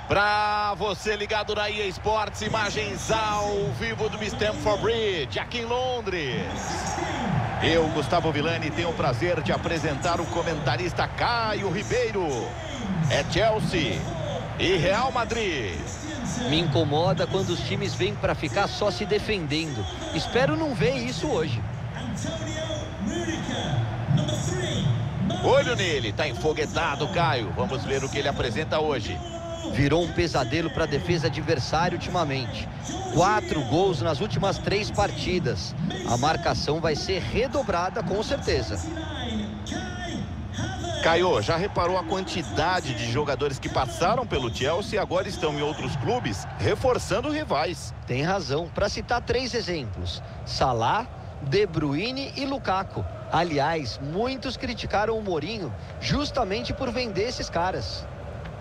Para você ligado na EA Sports, imagens ao vivo do Stamford Bridge, aqui em Londres. Eu, Gustavo Villani, tenho o prazer de apresentar o comentarista Caio Ribeiro. É Chelsea e Real Madrid. Me incomoda quando os times vêm para ficar só se defendendo. Espero não ver isso hoje. Olho nele, tá enfoguetado, Caio. Vamos ver o que ele apresenta hoje. Virou um pesadelo para a defesa adversária ultimamente. 4 gols nas últimas 3 partidas. A marcação vai ser redobrada com certeza. Caio, já reparou a quantidade de jogadores que passaram pelo Chelsea e agora estão em outros clubes, reforçando rivais? Tem razão. Para citar 3 exemplos: Salah, De Bruyne e Lukaku. Aliás, muitos criticaram o Mourinho justamente por vender esses caras.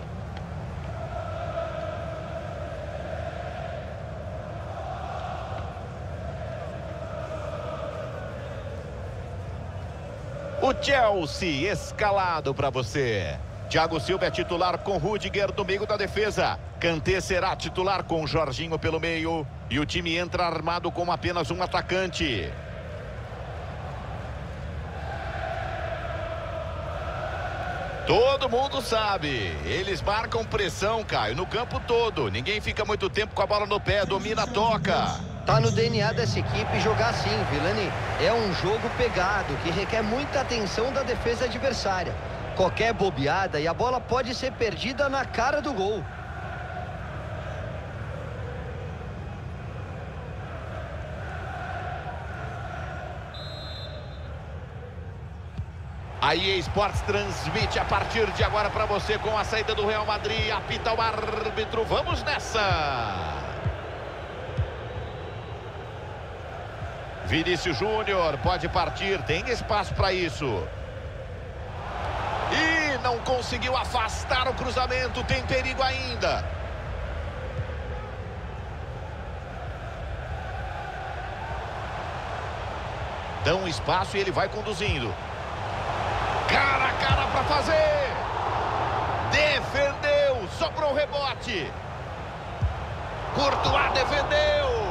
O Chelsea escalado para você. Thiago Silva é titular com Rudiger no meio da defesa. Kanté será titular com Jorginho pelo meio. E o time entra armado com apenas um atacante. Todo mundo sabe. Eles marcam pressão, Caio, no campo todo. Ninguém fica muito tempo com a bola no pé. Domina, toca. Tá no DNA dessa equipe jogar assim, Villani. É um jogo pegado, que requer muita atenção da defesa adversária. Qualquer bobeada e a bola pode ser perdida na cara do gol. A EA Sports transmite a partir de agora para você com a saída do Real Madrid. Apita o árbitro, vamos nessa! Vinícius Júnior pode partir, tem espaço para isso. E não conseguiu afastar o cruzamento, tem perigo ainda. Dão espaço e ele vai conduzindo. Cara a cara para fazer. Defendeu, sobrou o rebote. Courtois defendeu.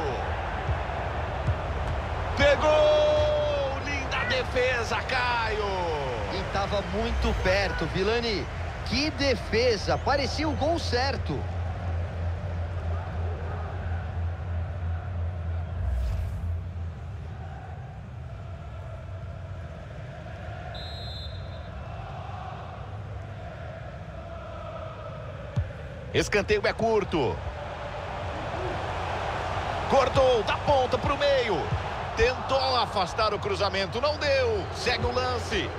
Pegou! Linda defesa, Caio! E estava muito perto, Villani. Que defesa! Parecia o gol certo. Escanteio é curto. Cortou da ponta para o meio. Tentou afastar o cruzamento, não deu. Segue o lance.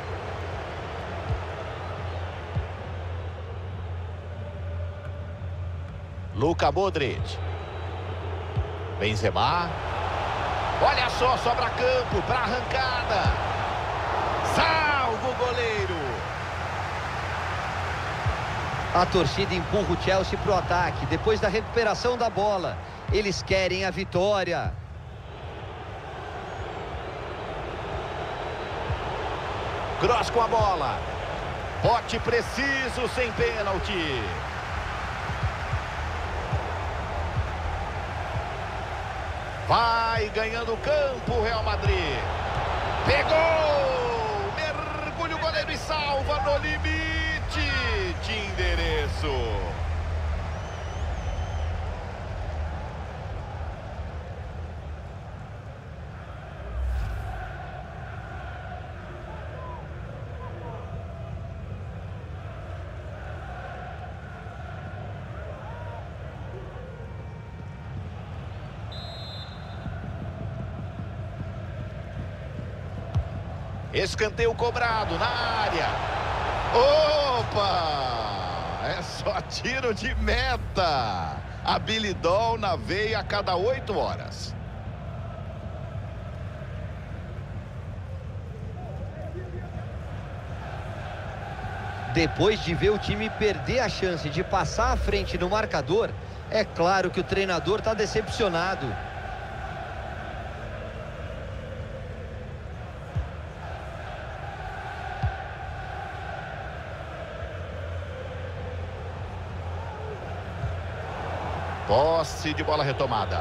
Luka Modric. Benzema. Olha só, sobra campo para arrancada. Salva o goleiro. A torcida empurra o Chelsea para o ataque. Depois da recuperação da bola, eles querem a vitória. Cross com a bola. Bote preciso, sem pênalti. Vai ganhando o campo o Real Madrid. Pegou! Mergulha o goleiro e salva no limite de endereço. Escanteio cobrado na área. Opa! É só tiro de meta. Habilidol na veia a cada 8 horas. Depois de ver o time perder a chance de passar à frente no marcador, é claro que o treinador está decepcionado. Posse de bola retomada.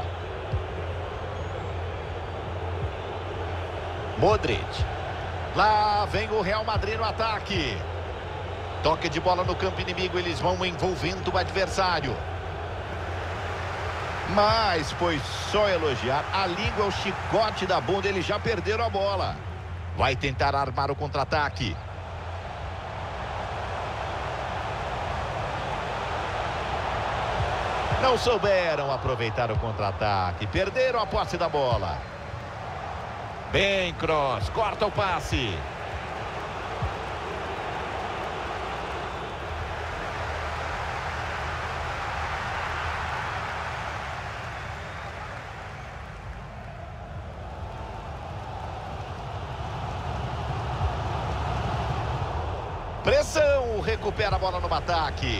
Modric. Lá vem o Real Madrid no ataque. Toque de bola no campo inimigo, eles vão envolvendo o adversário. Mas foi só elogiar. A língua é o chicote da bunda, eles já perderam a bola. Vai tentar armar o contra-ataque. Não souberam aproveitar o contra-ataque. Perderam a posse da bola. Bem, Kroos. Corta o passe. Pressão. Recupera a bola no ataque.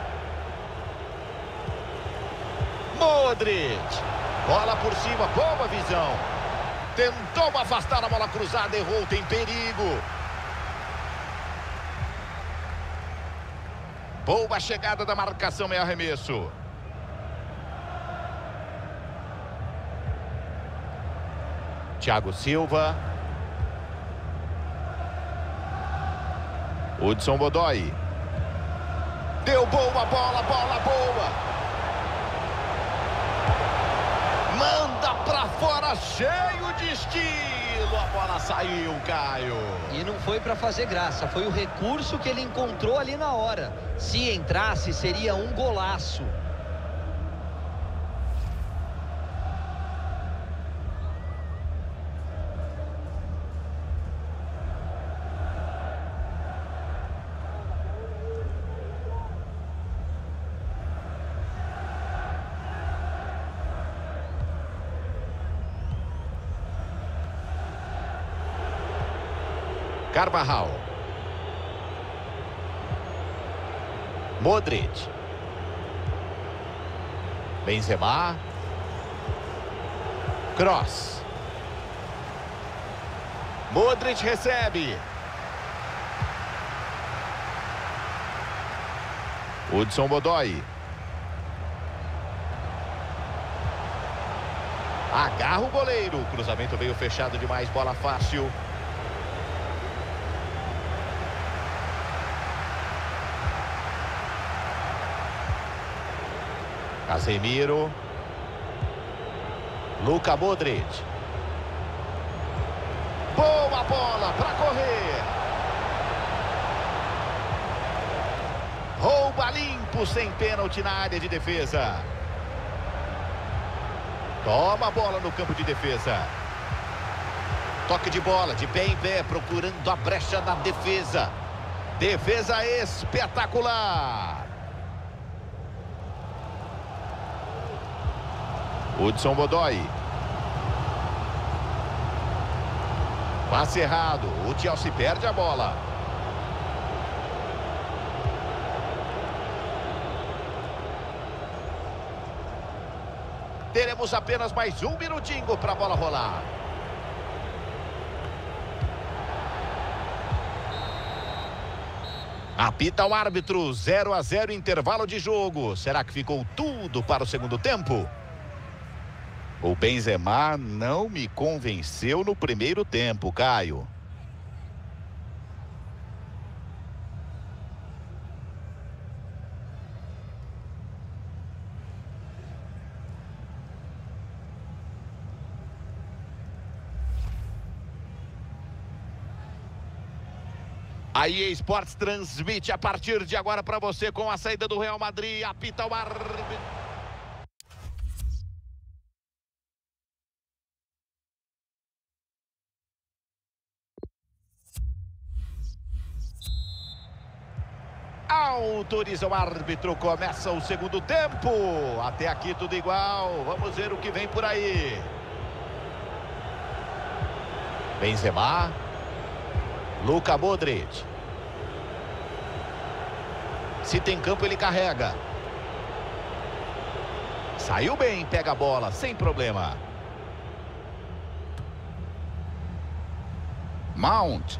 Modric. Bola por cima. Boa visão. Tentou afastar a bola cruzada. Errou. Tem perigo. Boa chegada da marcação. É arremesso. Thiago Silva. Hudson Odoi. Deu boa bola. Bola boa. Manda pra fora, cheio de estilo. A bola saiu, Caio. E não foi pra fazer graça, foi o recurso que ele encontrou ali na hora. Se entrasse, seria um golaço. Carvajal. Modric. Benzema. Kroos. Modric recebe. Hudson Odoi. Agarra o goleiro. O cruzamento veio fechado demais. Bola fácil. Casemiro. Luka Modric. Boa bola para correr. Rouba limpo, sem pênalti na área de defesa. Toma a bola no campo de defesa. Toque de bola, de pé em pé, procurando a brecha na defesa. Defesa espetacular. Hudson Odoi. Passe errado. O Chelsea perde a bola. Teremos apenas mais um minutinho para a bola rolar. Apita o árbitro. 0-0 intervalo de jogo. Será que ficou tudo para o segundo tempo? O Benzema não me convenceu no primeiro tempo, Caio. A EA Sports transmite a partir de agora para você com a saída do Real Madrid. Apita o árbitro. Autoriza o árbitro, começa o segundo tempo. Até aqui tudo igual. Vamos ver o que vem por aí. Benzema. Luka Modric. Se tem campo, ele carrega. Saiu bem, pega a bola, sem problema. Mount.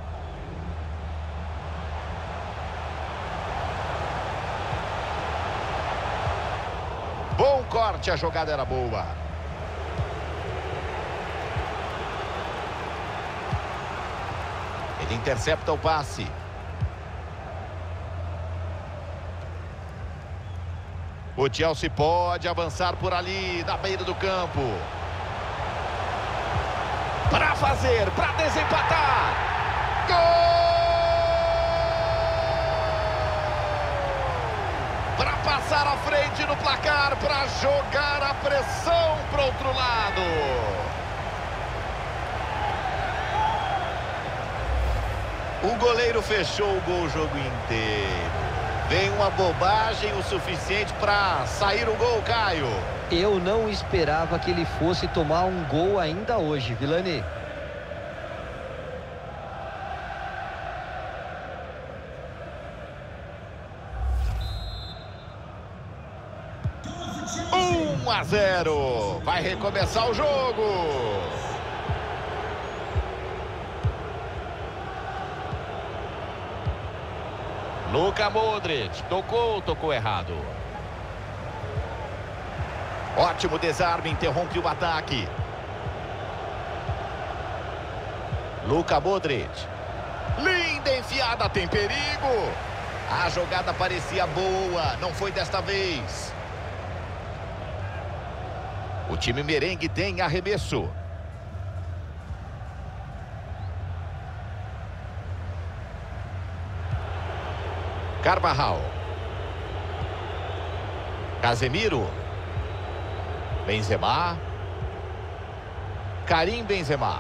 Bom corte, a jogada era boa. Ele intercepta o passe. O Chelsea pode avançar por ali, na beira do campo. Para fazer, para desempatar. Gol! Para passar à frente no placar, para jogar a pressão para o outro lado. O goleiro fechou o gol o jogo inteiro. Vem uma bobagem o suficiente para sair o gol, Caio. Eu não esperava que ele fosse tomar um gol ainda hoje, Vilani. Um a 0. Vai recomeçar o jogo. Luka Modric, tocou errado. Ótimo desarme, interrompe o ataque. Luka Modric. Linda enfiada, tem perigo. A jogada parecia boa, não foi desta vez. O time merengue tem arremesso. Carvajal. Casemiro. Benzema. Karim Benzema.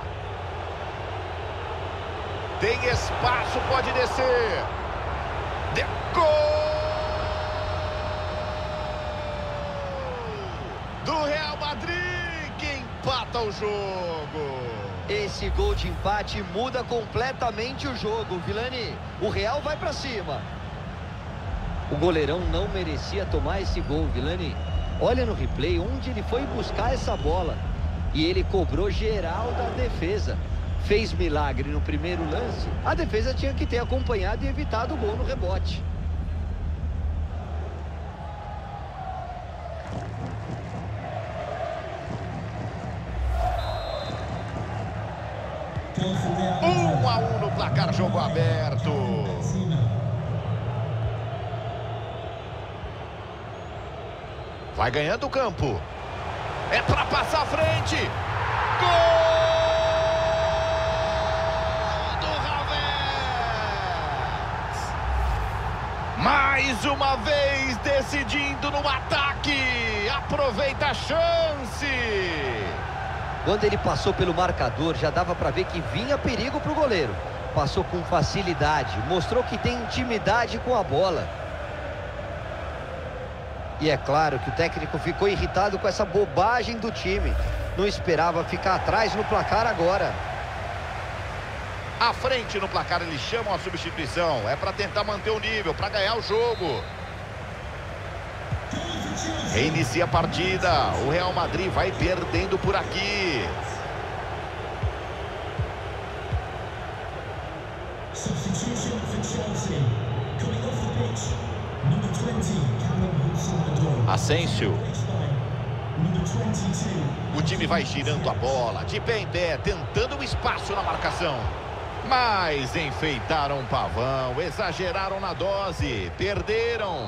Tem espaço, pode descer. Gol! Do Real Madrid, que empata o jogo. Esse gol de empate muda completamente o jogo, Vilani. O Real vai pra cima. O goleirão não merecia tomar esse gol, Vilani. Olha no replay onde ele foi buscar essa bola. E ele cobrou geral da defesa. Fez milagre no primeiro lance. A defesa tinha que ter acompanhado e evitado o gol no rebote. Um a 1 no placar, jogo aberto. Vai ganhando o campo. É para passar à frente. Gol do Havertz. Mais uma vez decidindo no ataque. Aproveita a chance. Quando ele passou pelo marcador, já dava para ver que vinha perigo para o goleiro. Passou com facilidade, mostrou que tem intimidade com a bola. E é claro que o técnico ficou irritado com essa bobagem do time. Não esperava ficar atrás no placar agora. À frente no placar, eles chamam a substituição. É para tentar manter o nível, para ganhar o jogo. Reinicia a partida. O Real Madrid vai perdendo por aqui. Substitution for Chelsea. Coming off the pitch, number 20, Asensio. number 22. O time vai girando a bola, de pé em pé, tentando um espaço na marcação. Mas enfeitaram o pavão, exageraram na dose, perderam.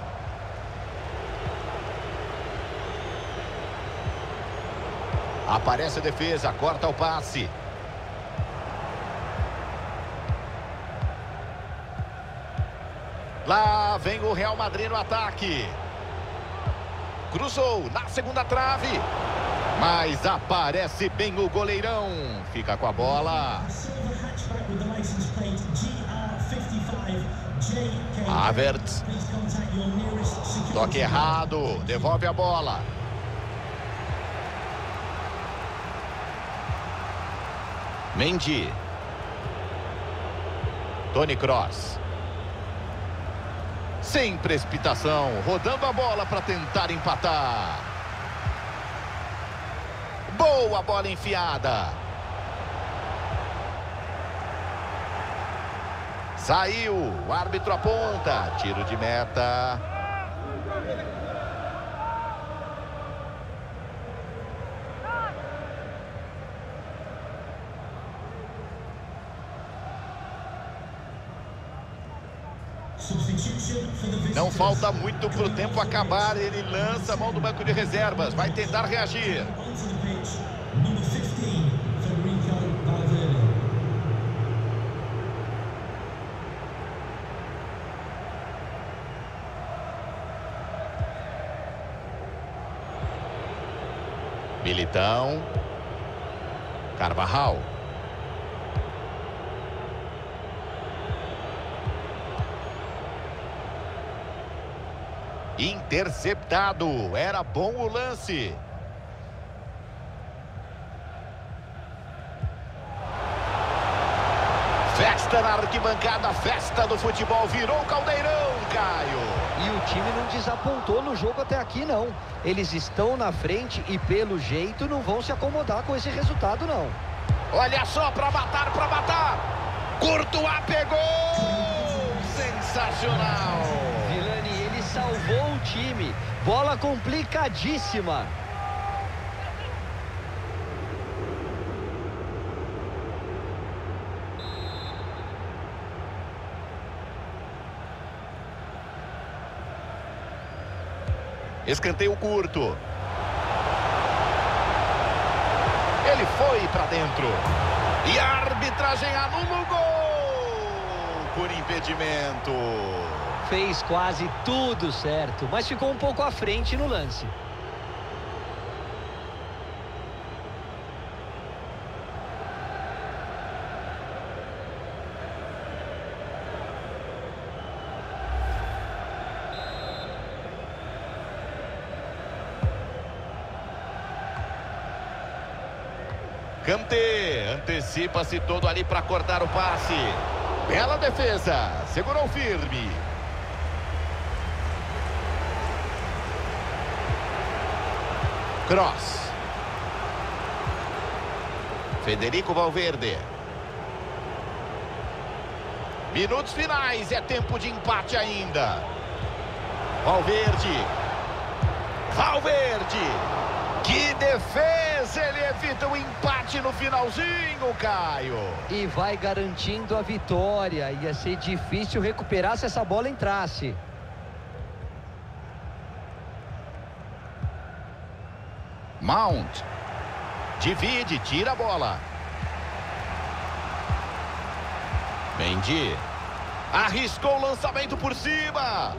Aparece a defesa, corta o passe. Lá vem o Real Madrid no ataque. Cruzou na segunda trave. Mas aparece bem o goleirão. Fica com a bola. Havertz. Toque errado. Devolve a bola. Mendy. Toni Kroos. Sem precipitação, rodando a bola para tentar empatar. Boa bola enfiada. Saiu, o árbitro aponta. Tiro de meta. Substitution for the Não visitors. falta muito para o tempo acabar. Ele lança a mão do banco de reservas. Vai tentar reagir. Onto the pitch, number 15, Federico Valverde. Militão. Carvajal. Interceptado. Era bom o lance. Festa na arquibancada, festa do futebol. Virou o caldeirão, Caio. E o time não desapontou no jogo até aqui, não. Eles estão na frente e, pelo jeito, não vão se acomodar com esse resultado, não. Olha só, para matar, para matar. Courtois pegou. Sensacional. Vilani, ele salvou o time. Bola complicadíssima. Escanteio curto. Ele foi para dentro. E a arbitragem anula o gol por impedimento. Fez quase tudo certo, mas ficou um pouco à frente no lance. Kanté antecipa-se todo ali para cortar o passe. Bela defesa. Segurou firme. Cross. Federico Valverde. Minutos finais. É tempo de empate ainda. Valverde. Valverde. Que defesa! Ele evita o empate no finalzinho, Caio. E vai garantindo a vitória. Ia ser difícil recuperar se essa bola entrasse. Mount. Divide, tira a bola. Mendy. Arriscou o lançamento por cima.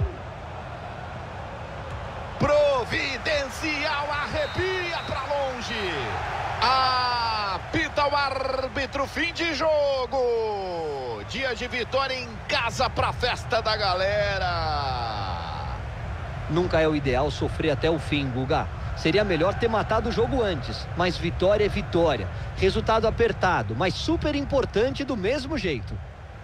Providencial, arrepia para longe. Apita o árbitro, fim de jogo. Dia de vitória em casa para a festa da galera. Nunca é o ideal sofrer até o fim, Guga. Seria melhor ter matado o jogo antes, mas vitória é vitória. Resultado apertado, mas super importante do mesmo jeito.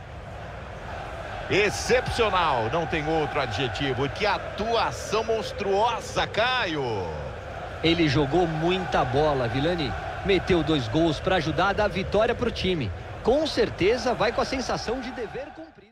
Excepcional, não tem outro adjetivo. Que atuação monstruosa, Caio. Ele jogou muita bola, Vilani. Meteu 2 gols para ajudar a dar vitória para o time. Com certeza vai com a sensação de dever cumprido.